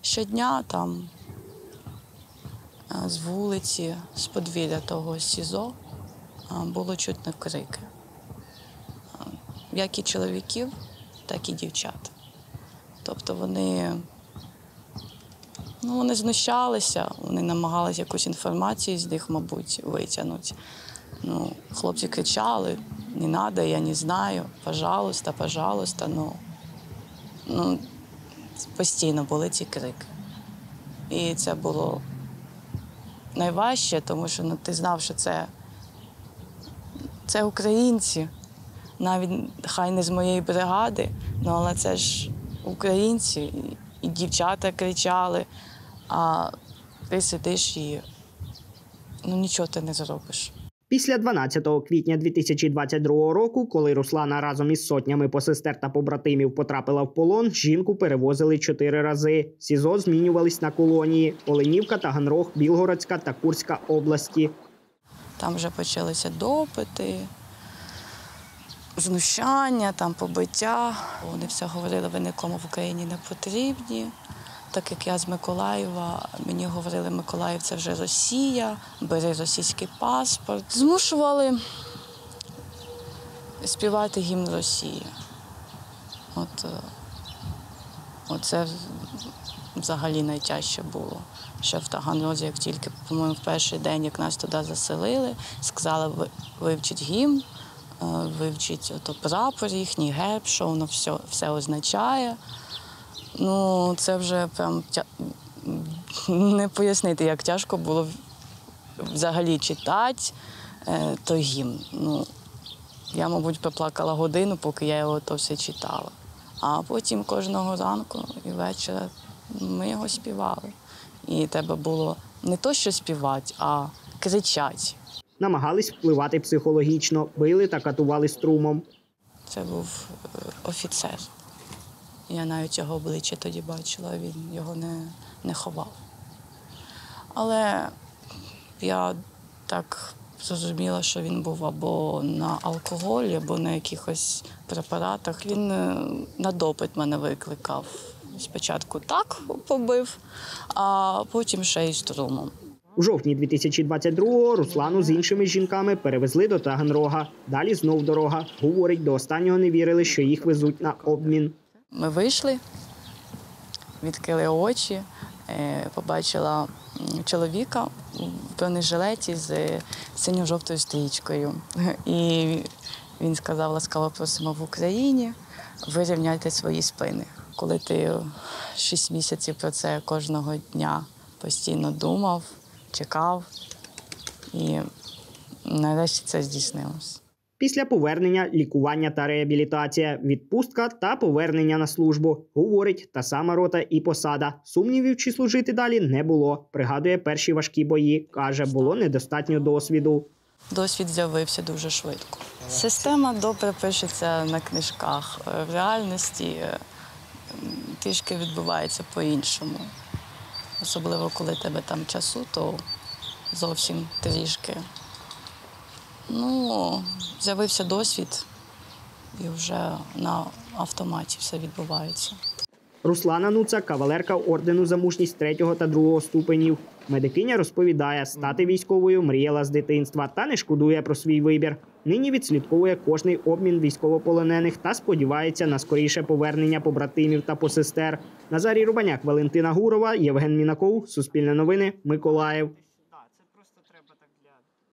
щодня там з вулиці, з подвір'я того СІЗО було чутно крики. Як і чоловіків, так і дівчат. Тобто вони знущалися, вони намагалися якусь інформацію з них, мабуть, витягнути. Хлопці кричали: «Не надо, я не знаю, пожалуйста, пожалуйста». Постійно були ці крики. І це було найважче, тому що ти знав, що це українці. Навіть хай не з моєї бригади, але це ж українці. І дівчата кричали, а ти сидиш і нічого ти не зробиш. Після 12 квітня 2022 року, коли Руслана разом із сотнями посестер та побратимів потрапила в полон, жінку перевозили 4 рази. СІЗО змінювались на колонії – Оленівка, Таганрог, Білгородська та Курська області. Там вже почалися допити, знущання, побиття. Вони все говорили: ви нікому в Україні не потрібні. Так як я з Миколаєва, мені говорили: Миколаїв – це вже Росія, бери російський паспорт. Змушували співати гімн Росії. Оце взагалі найтяжче було. Ще в Таганрозі, як тільки, по-моєму, в перший день, як нас туди заселили, сказали: вивчіть гімн, вивчіть прапор їхній, герб, що воно все означає. Це вже прям не пояснити, як тяжко було взагалі читати той гімн. Я, мабуть, проплакала годину, поки я його то все читала. А потім кожного ранку і вечора ми його співали. І треба було не то, що співати, а кричати. Намагались впливати психологічно, били та катували струмом. Це був офіцер. Я навіть його обличчя тоді бачила, він його не ховав. Але я так зрозуміла, що він був або на алкоголі, або на якихось препаратах. Він на допит мене викликав. Спочатку так побив, а потім ще й струмом. У жовтні 2022-го Руслану з іншими жінками перевезли до Таганрога. Далі знов дорога. Говорить, до останнього не вірили, що їх везуть на обмін. Ми вийшли, відкрили очі, побачила чоловіка в бронежилеті з синьо-жовтою стрічкою. І він сказав: ласкаво просимо в Україні, вирівняйте свої спини. Коли ти 6 місяців про це кожного дня постійно думав, чекав, і нарешті це здійснилось. Після повернення – лікування та реабілітація, відпустка та повернення на службу. Говорить, та сама рота і посада. Сумнівів, чи служити далі, не було. Пригадує перші важкі бої. Каже, було недостатньо досвіду. Досвід з'явився дуже швидко. Система добре пишеться на книжках. В реальності трішки відбувається по-іншому. Особливо, коли тебе там часу, то зовсім трішки. З'явився досвід, і вже на автоматі все відбувається. Руслана Нуца – кавалерка ордену за мужність 3 та 2 ступенів. Медикиня розповідає, стати військовою мріяла з дитинства та не шкодує про свій вибір. Нині відслідковує кожний обмін військовополонених та сподівається на скоріше повернення побратимів та посестер. Назарій Рубаняк, Валентина Гурова, Євген Мінаков. Суспільне новини. Миколаїв.